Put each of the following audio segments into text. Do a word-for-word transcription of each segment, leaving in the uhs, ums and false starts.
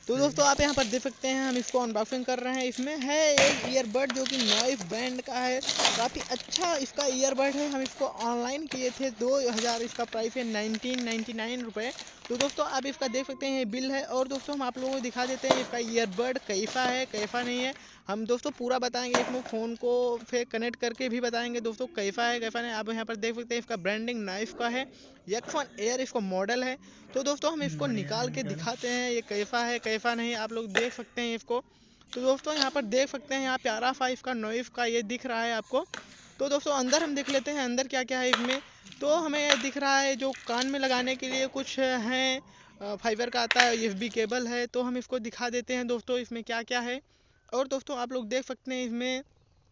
तो दोस्तों आप यहाँ पर देख सकते हैं, हम इसको अनबॉक्सिंग कर रहे हैं। इसमें है एक ईयरबड जो कि नॉइस ब्रांड का है, काफ़ी अच्छा इसका ईयरबड है। हम इसको ऑनलाइन किए थे, दो हज़ार इसका प्राइस है, नाइनटीन नाइन्टी नाइन रुपये। तो दोस्तों आप इसका देख सकते हैं, ये बिल है। और दोस्तों हम आप लोगों को दिखा देते हैं इसका ईयरबड कैसा है कैसा नहीं है। हम दोस्तों पूरा बताएंगे, इसमें फ़ोन को फिर कनेक्ट करके भी बताएंगे दोस्तों कैसा है कैसा नहीं। आप यहाँ पर देख सकते हैं, इसका ब्रांडिंग नाइफ का है, यकफन एयर इसको मॉडल है। तो दोस्तों हम इसको बढ़िया निकाल है के निकाल। दिखाते हैं ये कैसा है कैसा नहीं, आप लोग देख सकते हैं इसको। तो दोस्तों यहाँ पर देख सकते हैं, यहाँ प्यारा सा इसका नॉइफ का ये दिख रहा है आपको। तो दोस्तों अंदर हम देख लेते हैं अंदर क्या क्या है इसमें। तो हमें ये दिख रहा है जो कान में लगाने के लिए कुछ हैं, फाइबर का आता है, यूएसबी केबल है। तो हम इसको दिखा देते हैं दोस्तों इसमें क्या क्या है। और दोस्तों आप लोग देख सकते हैं इसमें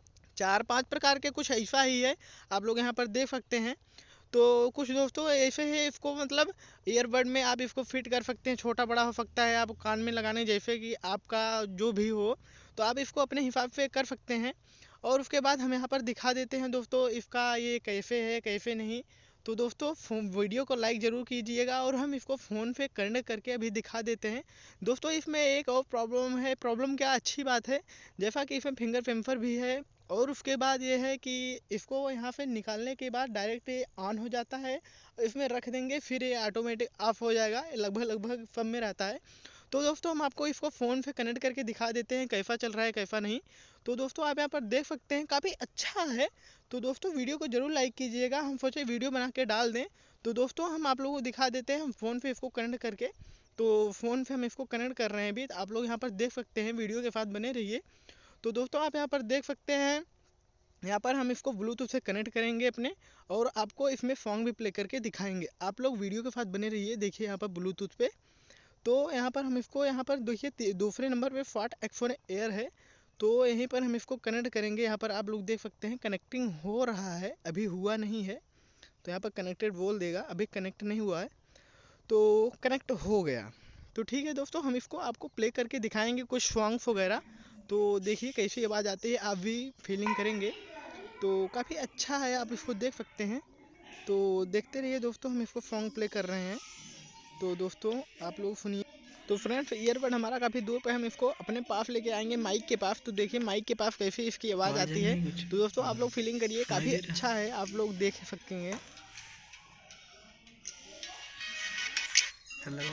चार पांच प्रकार के कुछ ऐसा ही है, आप लोग यहाँ पर देख सकते हैं। तो कुछ दोस्तों ऐसे है, इसको मतलब ईयरबड में आप इसको फिट कर सकते हैं, छोटा बड़ा हो सकता है आप कान में लगाने जैसे कि आपका जो भी हो, तो आप इसको अपने हिसाब से कर सकते हैं। और उसके बाद हम यहाँ पर दिखा देते हैं दोस्तों इसका ये कैसे है कैसे नहीं। तो दोस्तों वीडियो को लाइक ज़रूर कीजिएगा, और हम इसको फ़ोन पे कनेक्ट करके अभी दिखा देते हैं। दोस्तों इसमें एक और प्रॉब्लम है, प्रॉब्लम क्या अच्छी बात है, जैसा कि इसमें फिंगर सेंसर भी है। और उसके बाद ये है कि इसको यहाँ से निकालने के बाद डायरेक्ट ये ऑन हो जाता है, इसमें रख देंगे फिर ये ऑटोमेटिक ऑफ हो जाएगा, लगभग लगभग सब में रहता है। तो दोस्तों हम आपको इसको फ़ोन से कनेक्ट करके दिखा देते हैं कैसा चल रहा है कैसा नहीं। तो दोस्तों आप यहाँ पर देख सकते हैं काफ़ी अच्छा है। तो दोस्तों वीडियो को ज़रूर लाइक कीजिएगा, हम सोचे वीडियो बना के डाल दें। तो दोस्तों हम आप लोगों को दिखा देते हैं हम फ़ोन पे इसको कनेक्ट करके। तो फ़ोन पे हम इसको कनेक्ट कर रहे हैं अभी, आप लोग यहाँ पर देख सकते हैं, वीडियो के साथ बने रहिए। तो दोस्तों आप यहाँ पर देख सकते हैं, यहाँ पर हम इसको ब्लूटूथ से कनेक्ट करेंगे अपने, और आपको इसमें सॉन्ग भी प्ले करके दिखाएंगे। आप लोग वीडियो के साथ बने रहिए, देखिए यहाँ पर ब्लूटूथ पे। तो यहाँ पर हम इसको यहाँ पर देखिए दूसरे नंबर पे फाट एक्सोन एयर है। तो यहीं पर हम इसको कनेक्ट करेंगे, यहाँ पर आप लोग देख सकते हैं कनेक्टिंग हो रहा है, अभी हुआ नहीं है। तो यहाँ पर कनेक्टेड बोल देगा, अभी कनेक्ट नहीं हुआ है। तो कनेक्ट हो गया। तो ठीक है दोस्तों, हम इसको आपको प्ले करके दिखाएंगे कुछ सॉन्ग्स वगैरह। तो देखिए कैसी आवाज़ आती है, आप भी फीलिंग करेंगे। तो काफ़ी अच्छा है, आप इसको देख सकते हैं। तो देखते रहिए दोस्तों, हम इसको सॉन्ग प्ले कर रहे हैं। तो दोस्तों आप लोग सुनिए। तो फ्रेंड्स ईयरबड हमारा काफ़ी दूर पे, हम इसको अपने पास लेके आएंगे माइक के पास। तो देखिए माइक के पास कैसे इसकी आवाज़ आवाज आती आई है। नहीं कुछ। तो दोस्तों आप लोग फीलिंग करिए, सुनाई काफ़ी दे रहा। अच्छा है, आप लोग देख सकेंगे। हेलो।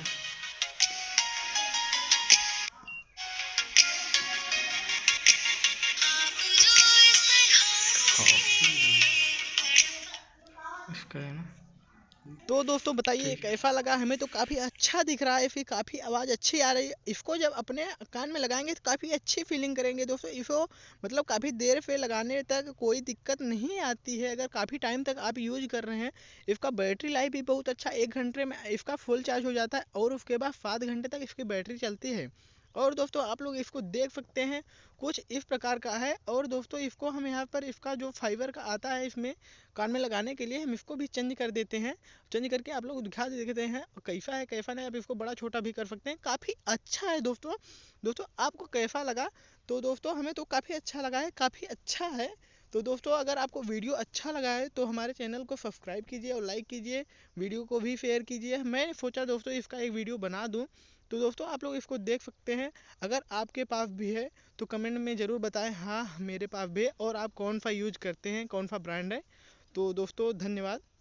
इसका है ना। तो दोस्तों बताइए ठीक है। कैसा लगा, हमें तो काफ़ी अच्छा दिख रहा है, फिर काफ़ी आवाज़ अच्छी आ रही है। इसको जब अपने कान में लगाएंगे तो काफ़ी अच्छी फीलिंग करेंगे दोस्तों। इसको मतलब काफ़ी देर पे लगाने तक कोई दिक्कत नहीं आती है, अगर काफ़ी टाइम तक आप यूज कर रहे हैं। इसका बैटरी लाइफ भी बहुत अच्छा, एक घंटे में इसका फुल चार्ज हो जाता है, और उसके बाद सात घंटे तक इसकी बैटरी चलती है। और दोस्तों आप लोग इसको देख सकते हैं, कुछ इस प्रकार का है। और दोस्तों इसको हम यहाँ पर इसका जो फाइबर का आता है इसमें कान में लगाने के लिए, हम इसको भी चेंज कर देते हैं। चेंज करके आप लोग दिखा देते हैं कैसा है कैसा नहीं। आप इसको बड़ा छोटा भी कर सकते हैं, काफ़ी अच्छा है दोस्तों। दोस्तों आपको कैसा लगा? तो दोस्तों हमें तो काफ़ी अच्छा लगा है, काफ़ी अच्छा है। तो दोस्तों अगर आपको वीडियो अच्छा लगा है तो हमारे चैनल को सब्सक्राइब कीजिए और लाइक कीजिए, वीडियो को भी शेयर कीजिए। मैं सोचा दोस्तों इसका एक वीडियो बना दूं। तो दोस्तों आप लोग इसको देख सकते हैं, अगर आपके पास भी है तो कमेंट में ज़रूर बताएं, हाँ मेरे पास भी है, और आप कौन सा यूज करते हैं, कौन सा ब्रांड है। तो दोस्तों धन्यवाद।